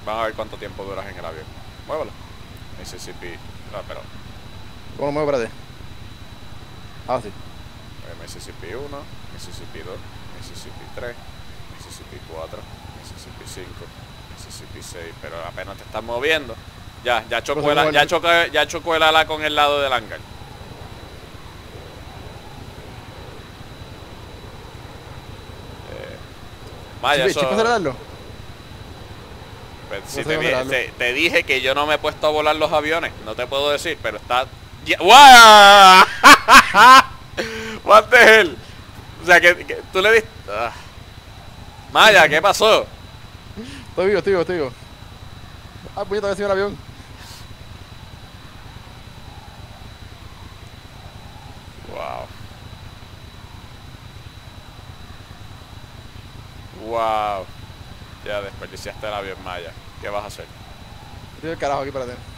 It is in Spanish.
Vamos a ver cuánto tiempo duras en el avión. Muévelo. Mississippi. No, pero. ¿Cómo lo muevo, espérate? Ah, sí. Mississippi 1, Mississippi 2, Mississippi 3, Mississippi 4, Mississippi 5, Mississippi 6. Pero apenas te estás moviendo. Ya chocó el ala con el lado del hangar. Vaya, eso. Acelerarlo. Pues, si te dije que yo no me he puesto a volar los aviones, no te puedo decir, pero está. ¡Wow! What the hell? O sea, que tú le diste. Maya, ¿qué pasó? Estoy vivo. Ah, puñeta, había sido el avión. Wow. Ya desperdiciaste el avión, Maya. ¿Qué vas a hacer? Estoy del carajo aquí, espérate.